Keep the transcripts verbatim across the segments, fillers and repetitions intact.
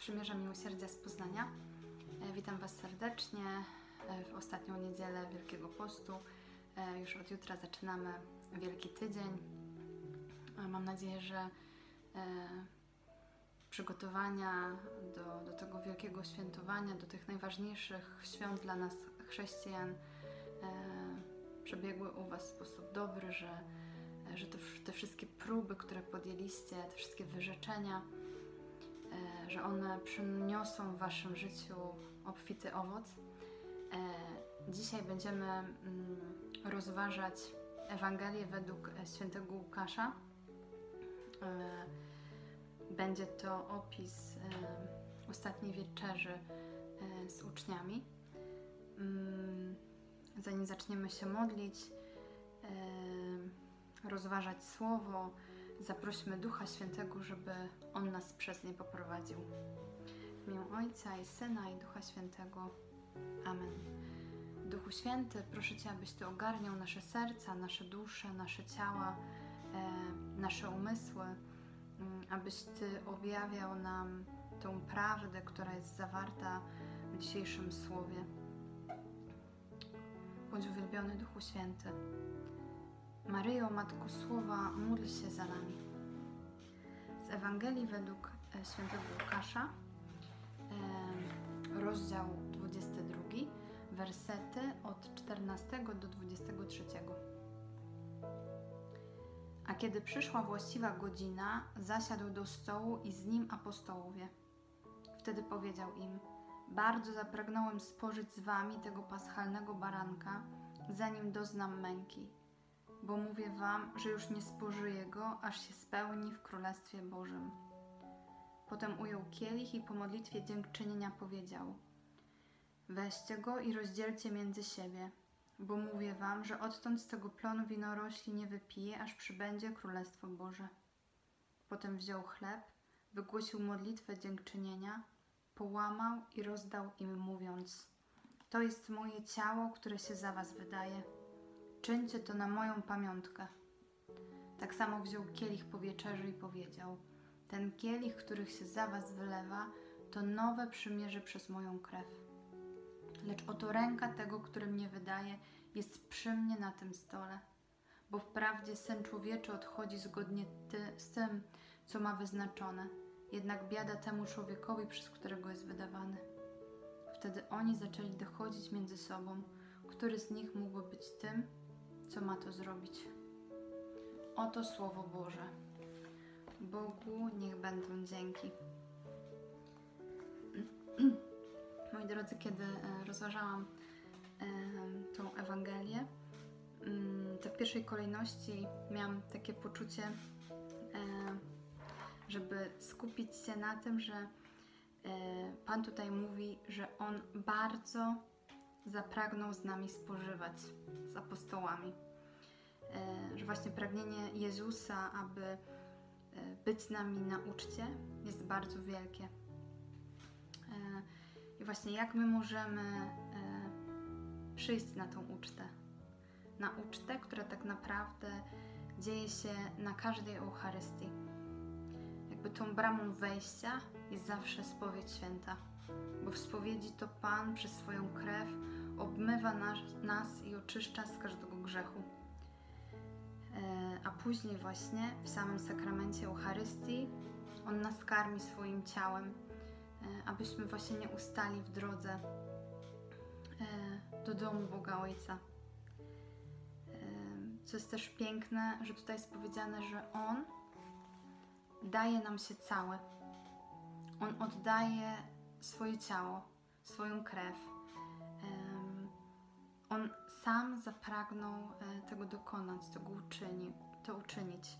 Przymierza Miłosierdzia z Poznania. Witam Was serdecznie w ostatnią niedzielę Wielkiego Postu. Już od jutra zaczynamy Wielki Tydzień. Mam nadzieję, że przygotowania do, do tego wielkiego świętowania, do tych najważniejszych świąt dla nas chrześcijan przebiegły u Was w sposób dobry, że, że to, te wszystkie próby, które podjęliście, te wszystkie wyrzeczenia, że one przyniosą w Waszym życiu obfity owoc. Dzisiaj będziemy rozważać Ewangelię według świętego Łukasza. Będzie to opis ostatniej wieczerzy z uczniami. Zanim zaczniemy się modlić, rozważać Słowo, zaprośmy Ducha Świętego, żeby On nas przez nie poprowadził. W imię Ojca i Syna i Ducha Świętego. Amen. Duchu Święty, proszę Cię, abyś Ty ogarniał nasze serca, nasze dusze, nasze ciała, e, nasze umysły, abyś Ty objawiał nam tą prawdę, która jest zawarta w dzisiejszym Słowie. Bądź uwielbiony, Duchu Święty. Maryjo, Matko Słowa, módl się za nami. Z Ewangelii według świętego Łukasza, rozdział dwudziesty drugi, wersety od czternastego do dwudziestego trzeciego. A kiedy przyszła właściwa godzina, zasiadł do stołu i z nim apostołowie. Wtedy powiedział im: bardzo zapragnąłem spożyć z wami tego paschalnego baranka, zanim doznam męki. Bo mówię wam, że już nie spożyję go, aż się spełni w Królestwie Bożym. Potem ujął kielich i po modlitwie dziękczynienia powiedział: weźcie go i rozdzielcie między siebie, bo mówię wam, że odtąd z tego plonu winorośli nie wypiję, aż przybędzie Królestwo Boże. Potem wziął chleb, wygłosił modlitwę dziękczynienia, połamał i rozdał im, mówiąc: to jest moje ciało, które się za was wydaje. Czyńcie to na moją pamiątkę. Tak samo wziął kielich po wieczerzy i powiedział: ten kielich, który się za was wylewa, to nowe przymierze przez moją krew. Lecz oto ręka tego, który mnie wydaje, jest przy mnie na tym stole. Bo wprawdzie Syn Człowieczy odchodzi zgodnie ty, z tym, co ma wyznaczone. Jednak biada temu człowiekowi, przez którego jest wydawany. Wtedy oni zaczęli dochodzić między sobą, który z nich mógłby być tym, co ma to zrobić. Oto Słowo Boże. Bogu niech będą dzięki. Moi drodzy, kiedy rozważałam tą Ewangelię, to w pierwszej kolejności miałam takie poczucie, żeby skupić się na tym, że Pan tutaj mówi, że On bardzo zapragnął z nami spożywać, z apostołami. Że właśnie pragnienie Jezusa, aby być z nami na uczcie, jest bardzo wielkie. I właśnie jak my możemy przyjść na tą ucztę? Na ucztę, która tak naprawdę dzieje się na każdej Eucharystii. Jakby tą bramą wejścia jest zawsze spowiedź święta, bo w spowiedzi to Pan przez swoją krew obmywa nas, nas i oczyszcza z każdego grzechu. A później właśnie w samym sakramencie Eucharystii On nas karmi swoim ciałem, abyśmy właśnie nie ustali w drodze do domu Boga Ojca. Co jest też piękne, że tutaj jest powiedziane, że On daje nam się cały. On oddaje swoje ciało, swoją krew. On sam zapragnął tego dokonać, tego uczyni, to uczynić.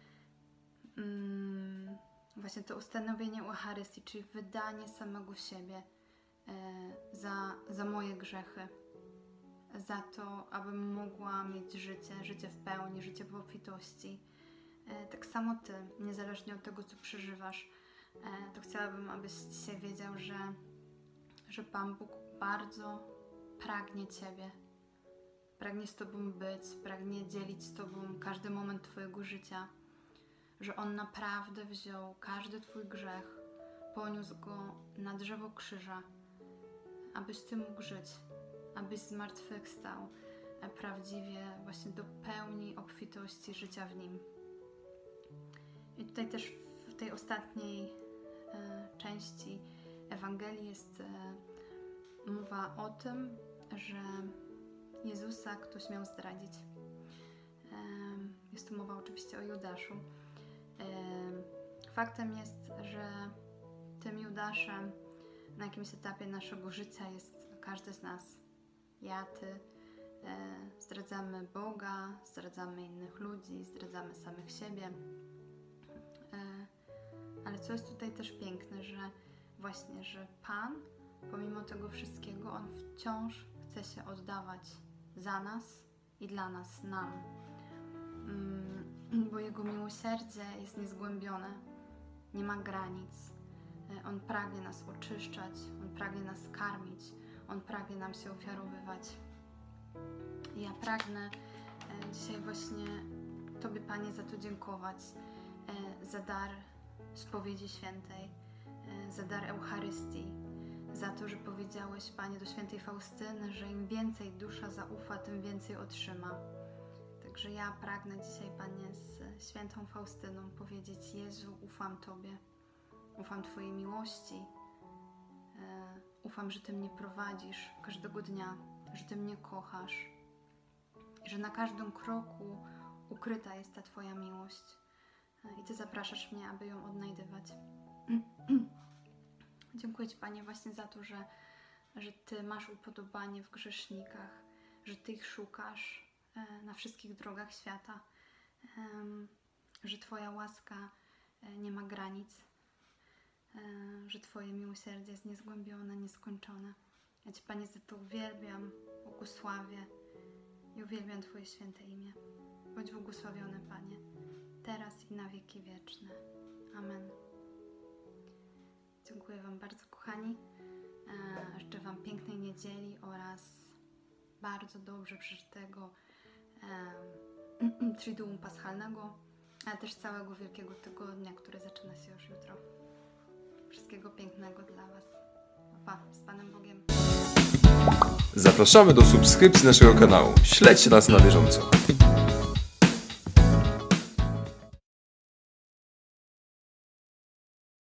Właśnie to ustanowienie Eucharystii, czyli wydanie samego siebie za, za moje grzechy, za to, abym mogła mieć życie, życie w pełni, życie w obfitości. Tak samo Ty, niezależnie od tego, co przeżywasz, to chciałabym, abyś dzisiaj wiedział, że, że Pan Bóg bardzo pragnie Ciebie. Pragnie z Tobą być, pragnie dzielić z Tobą każdy moment Twojego życia. Że On naprawdę wziął każdy Twój grzech, poniósł go na drzewo krzyża, abyś Ty mógł żyć, abyś zmartwychwstał prawdziwie właśnie do pełni obfitości życia w Nim. I tutaj też w tej ostatniej e, części Ewangelii jest e, mowa o tym, że Jezusa ktoś miał zdradzić. E, jest tu mowa oczywiście o Judaszu. E, faktem jest, że tym Judaszem na jakimś etapie naszego życia jest każdy z nas. Ja, Ty. E, zdradzamy Boga, zdradzamy innych ludzi, zdradzamy samych siebie. E, ale co jest tutaj też piękne, że właśnie, że Pan, pomimo tego wszystkiego, On wciąż chce się oddawać za nas i dla nas, nam. Mm, bo Jego miłosierdzie jest niezgłębione, nie ma granic. E, On pragnie nas oczyszczać, On pragnie nas karmić, On pragnie nam się ofiarowywać. I ja pragnę e, dzisiaj właśnie Tobie, Panie, za to dziękować, e, za dar spowiedzi świętej, e, za dar Eucharystii, za to, że powiedziałeś, Panie, do świętej Faustyny, że im więcej dusza zaufa, tym więcej otrzyma. Także ja pragnę dzisiaj, Panie, z świętą Faustyną powiedzieć: Jezu, ufam Tobie, ufam Twojej miłości, e, ufam, że Ty mnie prowadzisz każdego dnia, że Ty mnie kochasz, że na każdym kroku ukryta jest ta Twoja miłość i Ty zapraszasz mnie, aby ją odnajdywać. Dziękuję Ci, Panie, właśnie za to, że, że Ty masz upodobanie w grzesznikach, że Ty ich szukasz na wszystkich drogach świata, że Twoja łaska nie ma granic, że Twoje miłosierdzie jest niezgłębione, nieskończone. Ja Cię, Panie, za to uwielbiam, błogosławię i uwielbiam Twoje święte imię. Bądź błogosławiony, Panie, teraz i na wieki wieczne. Amen. Dziękuję Wam bardzo, kochani. E, życzę Wam pięknej niedzieli oraz bardzo dobrze przeżytego e, Triduum Paschalnego, ale też całego Wielkiego Tygodnia, który zaczyna się już jutro. Wszystkiego pięknego dla Was. Pa, z Panem Bogiem. Zapraszamy do subskrypcji naszego kanału. Śledźcie nas na bieżąco.